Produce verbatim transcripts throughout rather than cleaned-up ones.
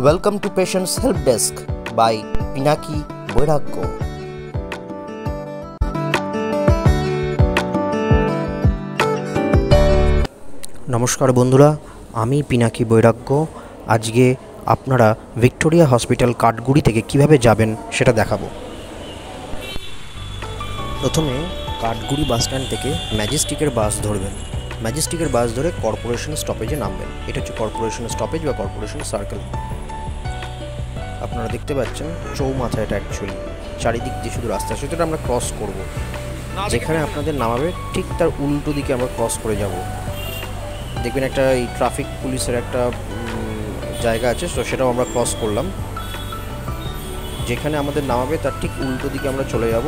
Welcome to Patients Help Desk by Pinaki Boiraggo. নমস্কার বন্ধুরা, আমি পিনাকি বৈরাগ্য। আজকে আপনারা ভিক্টোরিয়া হসপিটাল কাঠগুড়ি থেকে কিভাবে যাবেন সেটা দেখাবো। প্রথমে কাঠগুড়ি বাস স্ট্যান্ড থেকে ম্যাজেস্টিকের বাস ধরবেন। ম্যাজেস্টিকের বাস ধরে কর্পোরেশন স্টপেজে নামবেন। এটা হচ্ছে কর্পোরেশন স্টপেজ বা কর্পোরেশন সার্কেল। আপনারা দেখতে পাচ্ছেন চৌমাথা, এটা অ্যাকচুয়ালি চারিদিক দিয়ে শুধু রাস্তা, সেটা আমরা ক্রস করব। যেখানে আপনাদের নামাবে ঠিক তার উল্টো দিকে আমরা ক্রস করে যাব। দেখবেন একটা এই ট্রাফিক পুলিশের একটা জায়গা আছে, তো সেটাও আমরা ক্রস করলাম। যেখানে আমাদের নামাবে তার ঠিক উল্টো দিকে আমরা চলে যাব।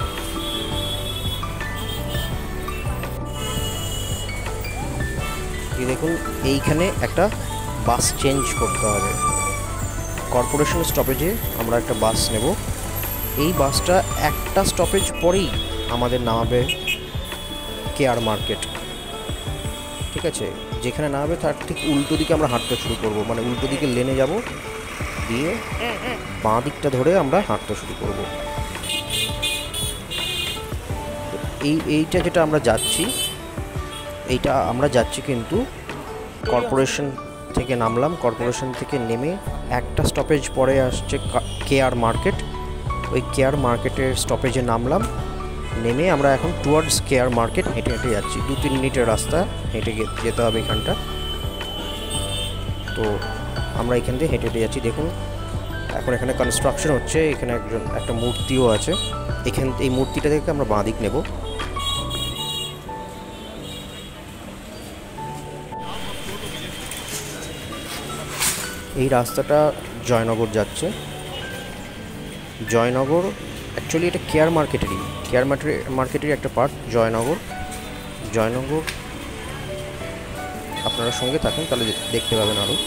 এই দেখুন, এইখানে একটা বাস চেঞ্জ করতে হবে। কর্পোরেশন স্টপেজে আমরা একটা বাস নেব। এই বাসটা একটা স্টপেজ পরেই আমাদের নামাবে কেয়ার মার্কেট। ঠিক আছে, যেখানে নামাবে তার ঠিক উল্টো দিকে আমরা হাঁটতে শুরু করব, মানে উল্টো দিকে লেনে যাব, দিয়ে বাঁ দিকটা ধরে আমরা হাঁটতে শুরু করব। এই এইটা যেটা আমরা যাচ্ছি, এইটা আমরা যাচ্ছি কিন্তু কর্পোরেশন থেকে নামলাম। কর্পোরেশন থেকে নেমে একটা স্টপেজ পরে আসছে কেয়ার মার্কেট। ওই কেয়ার মার্কেটের স্টপেজে নামলাম, নেমে আমরা এখন টুয়ার্ডস কেয়ার মার্কেট হেঁটে হেঁটে যাচ্ছি। দু তিন মিনিটের রাস্তা হেঁটে যেতে হবে এখানটা। তো আমরা এখান থেকে হেঁটে হেঁটে যাচ্ছি। দেখুন, এখন এখানে কনস্ট্রাকশন হচ্ছে। এখানে একজন একটা মূর্তিও আছে। এখান এই মূর্তিটা থেকে আমরা বাঁ দিক নেব। এই রাস্তাটা জয়নগর যাচ্ছে। জয়নগর অ্যাকচুয়ালি এটা কেয়ার মার্কেটেরই কেয়ার মার্কেটেরই একটা পার্ট জয়নগর। জয়নগর আপনারা সঙ্গে থাকুন, তাহলে দেখতে পাবেন আরও।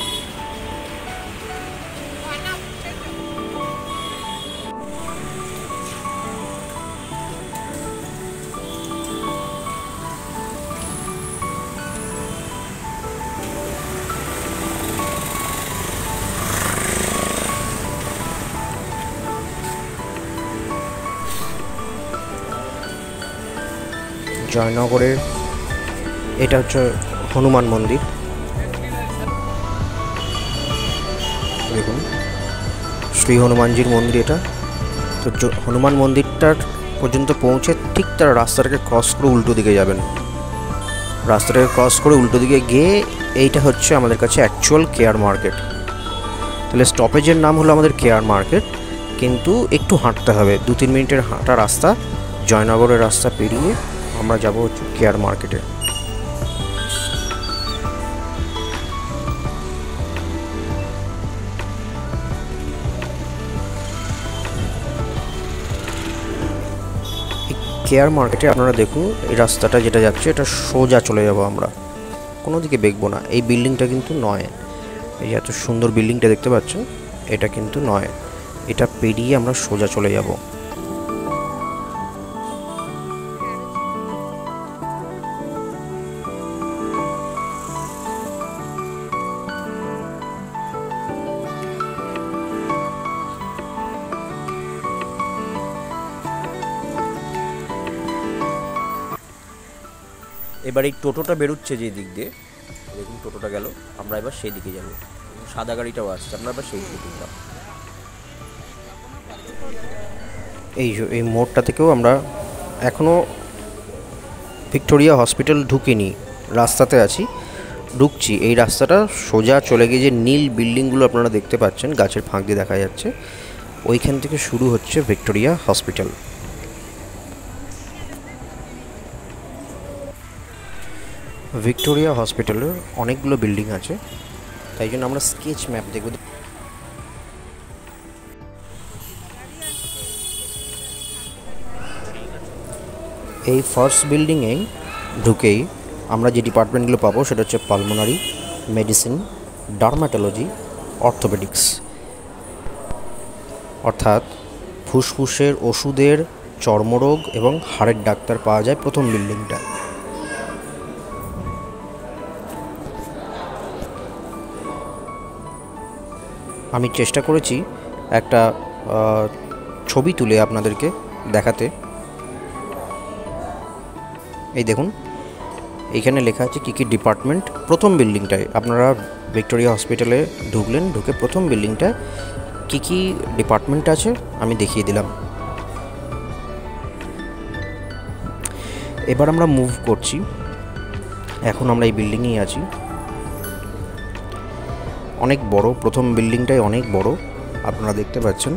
জয়নগরের এটা হচ্ছে হনুমান মন্দির। দেখুন, শ্রী হনুমানজির মন্দির এটা। তো হনুমান মন্দিরটার পর্যন্ত পৌঁছে ঠিক তার রাস্তাটাকে ক্রস করে উল্টো দিকে যাবেন। রাস্তাটাকে ক্রস করে উল্টো দিকে গিয়ে এইটা হচ্ছে আমাদের কাছে অ্যাকচুয়াল কেয়ার মার্কেট। তাহলে স্টপেজের নাম হলো আমাদের কেয়ার মার্কেট, কিন্তু একটু হাঁটতে হবে। দু তিন মিনিটের হাঁটা রাস্তা। জয়নগরের রাস্তা পেরিয়ে আমরা যাব হচ্ছে কেয়ার মার্কেটে। কেয়ার মার্কেটে আপনারা দেখুন, এই রাস্তাটা যেটা যাচ্ছে এটা সোজা চলে যাব আমরা, কোনো দিকে বেঁকবো না। এই বিল্ডিংটা কিন্তু নয়, এই এত সুন্দর বিল্ডিংটা দেখতে পাচ্ছেন, এটা কিন্তু নয়। এটা পেরিয়ে আমরা সোজা চলে যাব। এবার এই টোটোটা বেরোচ্ছে যে দিক দিয়ে, দেখুন টোটোটা গেল, আমরা এবার সেই দিকে যাব। সাদা গাড়িটাও আসছে, আমরা এবার সেই দিকে যাব। এই এই মোড়টা থেকেও আমরা এখনও ভিক্টোরিয়া হসপিটাল ঢুকিনি, রাস্তাতে আছি, ঢুকছি। এই রাস্তাটা সোজা চলে গিয়ে যে নীল বিল্ডিংগুলো আপনারা দেখতে পাচ্ছেন, গাছের ফাঁক দিয়ে দেখা যাচ্ছে, ওইখান থেকে শুরু হচ্ছে ভিক্টোরিয়া হসপিটাল। ভিক্টোরিয়া হসপিটালের অনেকগুলো বিল্ডিং আছে, তাই জন্য আমরা স্কেচ ম্যাপ দেখব। এই ফার্স্ট বিল্ডিংয়ে ঢুকেই আমরা যে ডিপার্টমেন্টগুলো পাবো সেটা হচ্ছে পালমোনারি, মেডিসিন, ডার্মাটোলজি, অর্থোপেডিক্স। অর্থাৎ ফুসফুসের ওষুধের, চর্মরোগ এবং হাড়ের ডাক্তার পাওয়া যায় প্রথম বিল্ডিংটা। আমি চেষ্টা করেছি একটা ছবি তুলে আপনাদেরকে দেখাতে। এই দেখুন, এইখানে লেখা আছে কী কী ডিপার্টমেন্ট। প্রথম বিল্ডিংটায় আপনারা ভিক্টোরিয়া হসপিটালে ঢুকলেন, ঢুকে প্রথম বিল্ডিংটায় কী কী ডিপার্টমেন্ট আছে আমি দেখিয়ে দিলাম। এবার আমরা মুভ করছি, এখন আমরা এই বিল্ডিংয়েই আছি। অনেক বড়, প্রথম বিল্ডিংটাই অনেক বড়, আপনারা দেখতে পাচ্ছেন।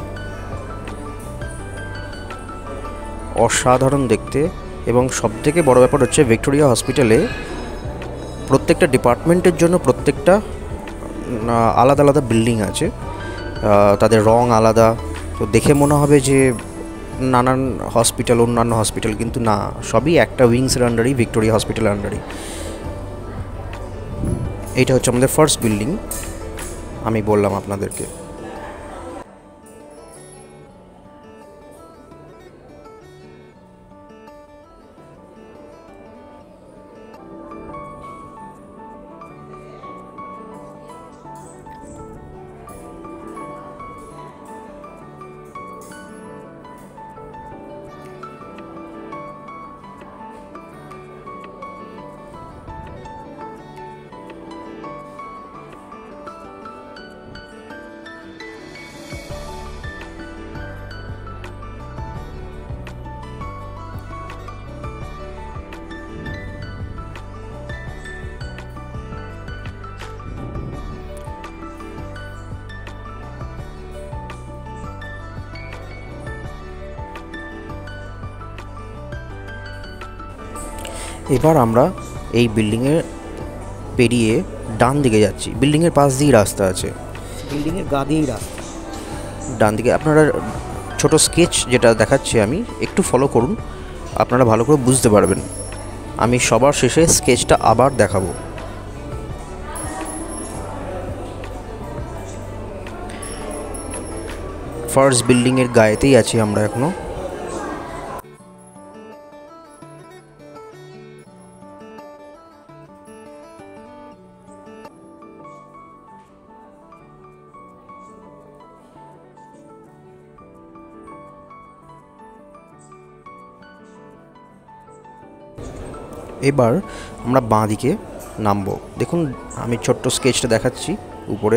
অসাধারণ দেখতে, এবং সবথেকে বড় ব্যাপার হচ্ছে ভিক্টোরিয়া হসপিটালে প্রত্যেকটা ডিপার্টমেন্টের জন্য প্রত্যেকটা আলাদা আলাদা বিল্ডিং আছে, তাদের রং আলাদা। তো দেখে মনে হবে যে নানান হসপিটাল, অন্যান্য হসপিটাল, কিন্তু না, সবই একটা উইংসের আন্ডারেই, ভিক্টোরিয়া হসপিটালের আন্ডারেই। এইটা হচ্ছে আমাদের ফার্স্ট বিল্ডিং, আমি বললাম আপনাদেরকে। এবার আমরা এই বিল্ডিংয়ে পেরিয়ে ডান দিকে যাচ্ছি। বিল্ডিংয়ের পাশ দিয়েই রাস্তা আছে, বিল্ডিংয়ের গা দিয়েই রাস্তা। ডান দিকে আপনারা ছোট স্কেচ যেটা দেখাচ্ছি আমি, একটু ফলো করুন, আপনারা ভালো করে বুঝতে পারবেন। আমি সবার শেষে স্কেচটা আবার দেখাবো। ফার্স্ট বিল্ডিংয়ের গায়েতেই আছি আমরা এখনো। এবার আমরা বাঁ দিকে নামবো। দেখুন, আমি ছোট্ট স্কেচটা দেখাচ্ছি উপরে।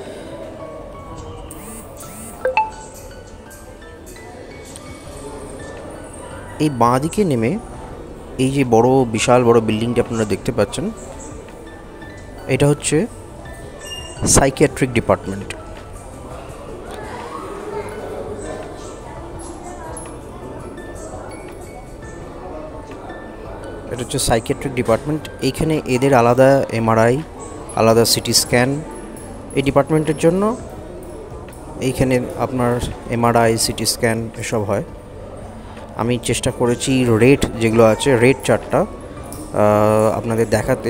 এই বাঁ দিকে নেমে এই যে বড়, বিশাল বড় বিল্ডিংটি আপনারা দেখতে পাচ্ছেন, এটা হচ্ছে সাইকিয়াট্রিক ডিপার্টমেন্ট। এটা হচ্ছে সাইকিয়াট্রিক ডিপার্টমেন্ট। এইখানে এদের আলাদা এমআরআই, আলাদা সিটি স্ক্যান। এই ডিপার্টমেন্টের জন্য এইখানে আপনার এমআরআই, সিটি স্ক্যান এসব হয়। আমি চেষ্টা করেছি রেট যেগুলো আছে, রেট চার্টটা আপনাদের দেখাতে।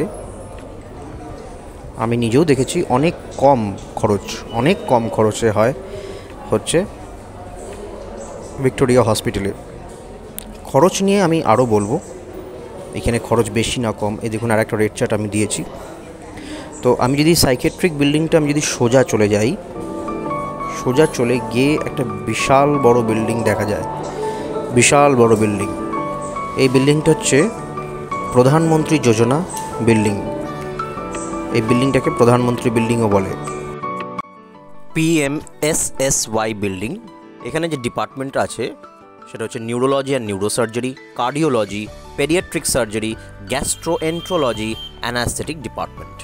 আমি নিজেও দেখেছি অনেক কম খরচ, অনেক কম খরচে হয় হচ্ছে ভিক্টোরিয়া হসপিটালে। খরচ নিয়ে আমি আরও বলবো, এখানে খরচ বেশি না কম। এই দেখুন, আর একটা রেট চার্ট আমি দিয়েছি। তো আমি যদি সাইকিয়াট্রিক বিল্ডিংটা আমি যদি সোজা চলে যাই, সোজা চলে গিয়ে একটা বিশাল বড় বিল্ডিং দেখা যায়, বিশাল বড় বিল্ডিং। এই বিল্ডিংটা হচ্ছে প্রধানমন্ত্রী যোজনা বিল্ডিং। এই বিল্ডিংটাকে প্রধানমন্ত্রী বিল্ডিংও বলে, পিএমএসএসওয়াই বিল্ডিং। এখানে যে ডিপার্টমেন্ট আছে সেটা হচ্ছে neurology and neurosurgery, cardiology, paediatric surgery, gastroenterology, anaesthetic department.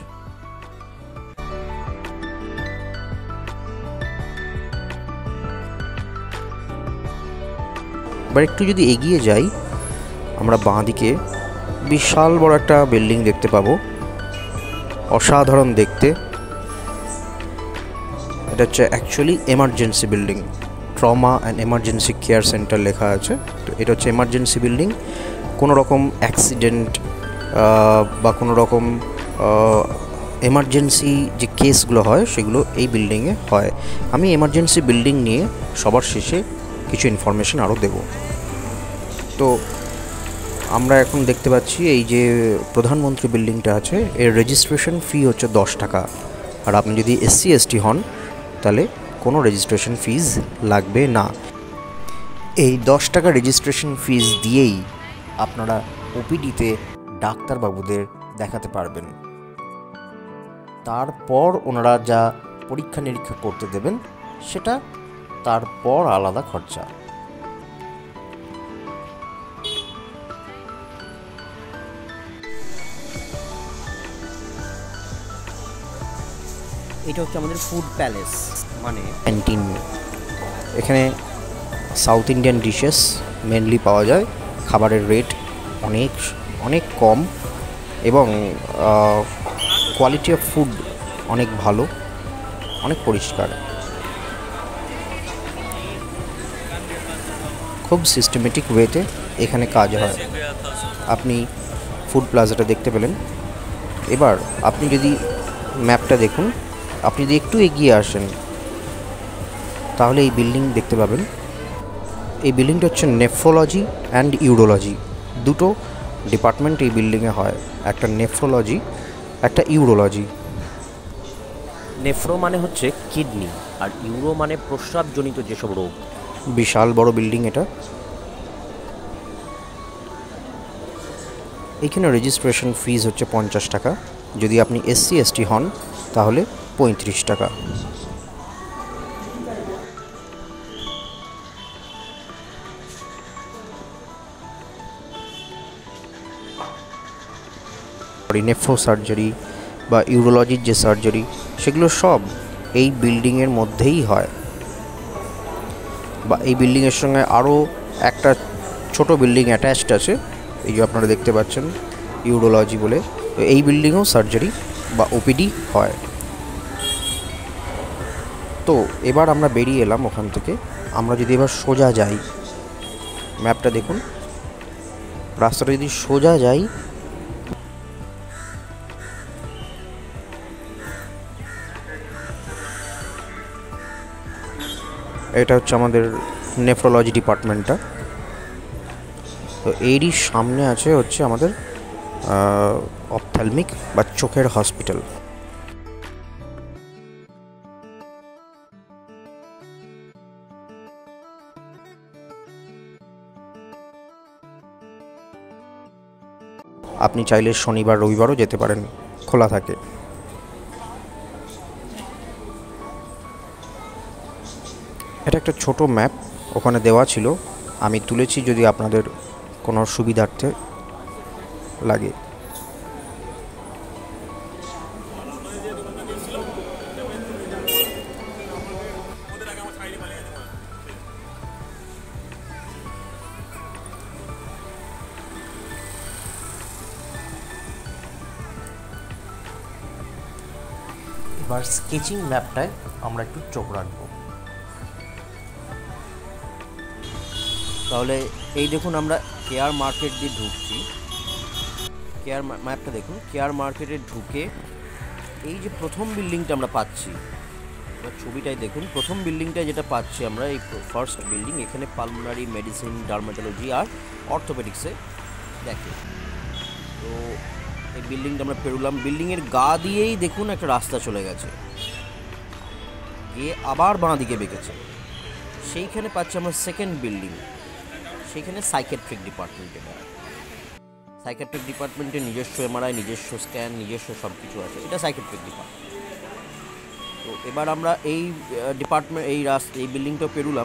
এবার একটু যদি এগিয়ে যাই, আমরা বাঁ দিকে বিশাল বড় একটা বিল্ডিং দেখতে পাবো, অসাধারণ দেখতে। এটা হচ্ছে actually emergency building, trauma and emergency care centre লেখা আছে। তো এটা হচ্ছে এমার্জেন্সি বিল্ডিং। কোনো রকম অ্যাক্সিডেন্ট বা কোনো রকম এমার্জেন্সি যে কেসগুলো হয় সেগুলো এই বিল্ডিংয়ে হয়। আমি এমার্জেন্সি বিল্ডিং নিয়ে সবার শেষে কিছু ইনফরমেশন আরও দেব। তো আমরা এখন দেখতে পাচ্ছি এই যে প্রধানমন্ত্রী বিল্ডিংটা আছে, এর রেজিস্ট্রেশন ফি হচ্ছে দশ টাকা। আর আপনি যদি এসসি এসটি হন তাহলে কোনো রেজিস্ট্রেশন ফিজ লাগবে না। এই দশ টাকা রেজিস্ট্রেশন ফিজ দিয়েই আপনারা ওপিডিতে ডাক্তারবাবুদের দেখাতে পারবেন। তারপর ওনারা যা পরীক্ষা নিরীক্ষা করতে দেবেন সেটা তারপর আলাদা খরচা। এটা হচ্ছে আমাদের ফুড প্যালেস মানে ক্যান্টিন। এখানে সাউথ ইন্ডিয়ান ডিশেস মেনলি পাওয়া যায়। খাবারের রেট অনেক অনেক কম এবং কোয়ালিটি অফ ফুড অনেক ভালো, অনেক পরিষ্কার, খুব সিস্টেমেটিক ওয়েতে এখানে কাজ হয়। আপনি ফুড প্লাজাটা দেখতে পেলেন। এবার আপনি যদি ম্যাপটা দেখুন, আপনি যদি একটু এগিয়ে আসেন তাহলে এই বিল্ডিং দেখতে পাবেন। এই বিল্ডিংটা হচ্ছে নেফ্রোলজি অ্যান্ড ইউরোলজি, দুটো ডিপার্টমেন্ট এই বিল্ডিংয়ে হয়, একটা নেফ্রোলজি একটা ইউরোলজি। নেফ্রো মানে হচ্ছে কিডনি আর ইউরো মানে প্রস্রাবজনিত যেসব রোগ। বিশাল বড় বিল্ডিং এটা। এখানে রেজিস্ট্রেশন ফিজ হচ্ছে পঞ্চাশ টাকা, যদি আপনি এসসি এসটি হন তাহলে পঁয়ত্রিশ টাকা। নেফ্রো সার্জারি বা ইউরোলজির যে সার্জারি সেগুলো সব এই বিল্ডিংয়ের মধ্যেই হয়। বা এই বিল্ডিংয়ের সঙ্গে আরও একটা ছোট বিল্ডিং অ্যাটাচড আছে, এই যে আপনারা দেখতে পাচ্ছেন ইউরোলজি বলে। তো এই বিল্ডিংয়েও সার্জারি বা ওপিডি হয়। তো এবার আমরা বেরিয়ে এলাম ওখান থেকে। আমরা যদি এবার সোজা যাই, ম্যাপটা দেখুন, রাস্তাটা যদি সোজা যাই এটা হচ্ছে আমাদের নেফ্রোলজি ডিপার্টমেন্টটা। তো এরই সামনে আছে হচ্ছে আমাদের অপথ্যালমিক বা চোখের হসপিটাল। আপনি চাইলে শনিবার রবিবারও যেতে পারেন, খোলা থাকে। এটা একটা ছোট ম্যাপ ওখানে দেওয়া ছিল, আমি তুলেছি যদি আপনাদের কোনো সুবিধার্থে লাগে। এবার স্কেচিং ম্যাপটায় আমরা একটু চোখ রাখবো। তাহলে এই দেখুন আমরা কেয়ার মার্কেট দিয়ে ঢুকছি। কেয়ার ম্যাপটা দেখুন, কেয়ার মার্কেটে ঢুকে এই যে প্রথম বিল্ডিংটা আমরা পাচ্ছি, এবার ছবিটাই দেখুন, প্রথম বিল্ডিংটায় যেটা পাচ্ছি আমরা, এই ফার্স্ট বিল্ডিং, এখানে পালমোনারি মেডিসিন, ডার্মাটোলজি আর অর্থোপেডিক্সে দেখে। তো এই বিল্ডিংটা আমরা পেরোলাম, বিল্ডিংয়ের গা দিয়েই দেখুন একটা রাস্তা চলে গেছে, গিয়ে আবার বাঁ দিকে বেঁকেছে। সেইখানে পাচ্ছি আমরা সেকেন্ড বিল্ডিং, সেইখানে সাইকেট্রিক ডিপার্টমেন্ট। এটা সাইকেট্রিক ডিপার্টমেন্টের নিজস্ব এমআরআই, নিজস্ব স্ক্যান, নিজস্ব সব কিছু আছে, এটা সাইকেট্রিক ডিপার্টমেন্ট। তো এবার আমরা এই ডিপার্টমেন্ট এই রাস্তা এই বিল্ডিংটা পেরুলাম,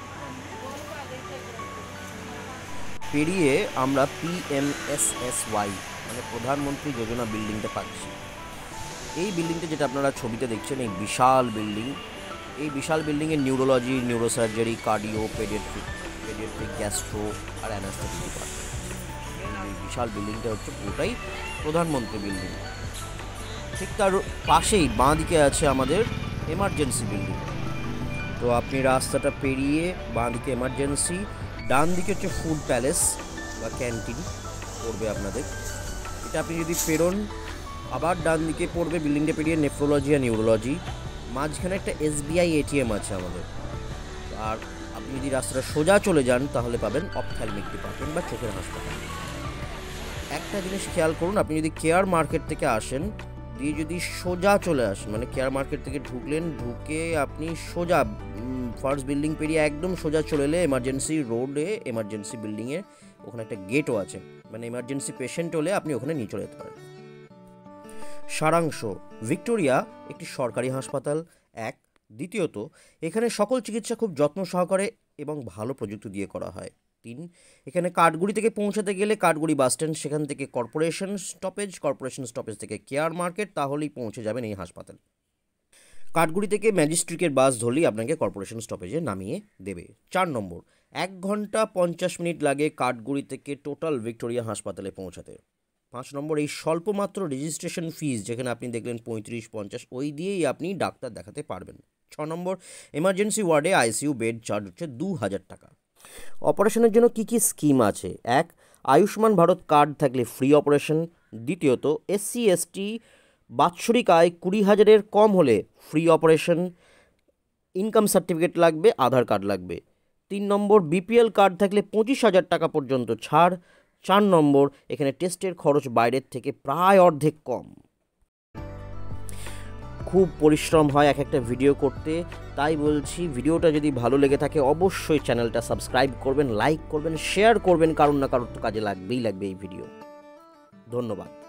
পেরিয়ে আমরা পিএমএসএসওয়াই মানে প্রধানমন্ত্রী যোজনা বিল্ডিংটা পাচ্ছি। এই বিল্ডিংটা যেটা আপনারা ছবিতে দেখছেন, এই বিশাল বিল্ডিং, এই বিশাল বিল্ডিংয়ে neurology, neurosurgery, cardio, paediatric paediatric gastro আর অ্যানাস্থেটিক ডিপার্টমেন্ট। এই বিশাল বিল্ডিংটা হচ্ছে পুরোটাই প্রধানমন্ত্রী বিল্ডিং। ঠিক তার পাশেই বাঁ দিকে আছে আমাদের এমার্জেন্সি বিল্ডিং। তো আপনি রাস্তাটা পেরিয়ে বাঁ দিকে এমার্জেন্সি, ডান দিকে হচ্ছে ফুড প্যালেস বা ক্যান্টিন পড়বে আপনাদের। এটা আপনি যদি পেরোন আবার ডান দিকে পড়বে, বিল্ডিংটা পেরিয়ে নেফ্রোলজি আর নিউরোলজি, মাঝখানে একটা এসবিআই এটিএম আছে আমাদের। আর আপনি যদি রাস্তাটা সোজা চলে যান তাহলে পাবেন অপথ্যালমিক ডিপার্টমেন্ট বা চোখের হাসপাতাল। একটা জিনিস খেয়াল করুন, আপনি যদি কেয়ার মার্কেট থেকে আসেন, দিয়ে যদি সোজা চলে আসেন, মানে কেয়ার মার্কেট থেকে ঢুকলেন, ঢুকে আপনি সোজা ফার্স্ট বিল্ডিং পেরিয়ে একদম সোজা চলে এলে এমার্জেন্সি রোডে, এমার্জেন্সি বিল্ডিংয়ে ওখানে একটা গেটও আছে, মানে এমার্জেন্সি পেশেন্ট হলে আপনি ওখানে নিয়ে চলে যেতে পারেন। সারাংশ: ভিক্টোরিয়া একটি সরকারি হাসপাতাল, এক। দ্বিতীয়ত, এখানে সকল চিকিৎসা খুব যত্ন সহকারে এবং ভালো প্রযুক্তি দিয়ে করা হয়। তিন, এখানে কাঠগুড়ি থেকে পৌঁছাতে গেলে কাঠগুড়ি বাস স্ট্যান্ড, সেখান থেকে কর্পোরেশন স্টপেজ, কর্পোরেশন স্টপেজ থেকে কেয়ার মার্কেট, তাহলেই পৌঁছে যাবেন এই হাসপাতাল। কাঠগুড়ি থেকে ম্যাজিস্ট্রিকের বাস ধরলেই আপনাকে কর্পোরেশন স্টপেজে নামিয়ে দেবে। চার নম্বর, এক ঘন্টা পঞ্চাশ মিনিট লাগে কাঠগুড়ি থেকে টোটাল ভিক্টোরিয়া হাসপাতালে পৌঁছাতে। পাঁচ নম্বর, এই স্বল্পমাত্র রেজিস্ট্রেশন ফিজ যেখানে আপনি দেখলেন পঁয়ত্রিশ পঞ্চাশ, ওই দিয়েই আপনি ডাক্তার দেখাতে পারবেন। ছ নম্বর, এমার্জেন্সি ওয়ার্ডে আইসিইউ বেড চার্জ হচ্ছে দু হাজার টাকা। অপারেশনের জন্য কি কি স্কিম আছে? এক, আয়ুষ্মান ভারত কার্ড থাকলে ফ্রি অপারেশন। দ্বিতীয়ত, এসসি এসটি বাৎসরিক আয় কুড়ি হাজারের কম হলে ফ্রি অপারেশন। ইনকাম সার্টিফিকেট লাগবে, আধার কার্ড লাগবে। তিন নম্বর, বিপিএল কার্ড থাকলে পঁচিশ হাজার টাকা পর্যন্ত ছাড়। চার নম্বর, এখানে টেস্টের খরচ বাইরের থেকে প্রায় অর্ধেক কম। খুব পরিশ্রম হয় এক একটা ভিডিও করতে, তাই বলছি ভিডিওটা যদি ভালো লেগে থাকে অবশ্যই চ্যানেলটা সাবস্ক্রাইব করবেন, লাইক করবেন, শেয়ার করবেন, কারণ না কারোর তো কাজে লাগবেই লাগবে এই ভিডিও। ধন্যবাদ।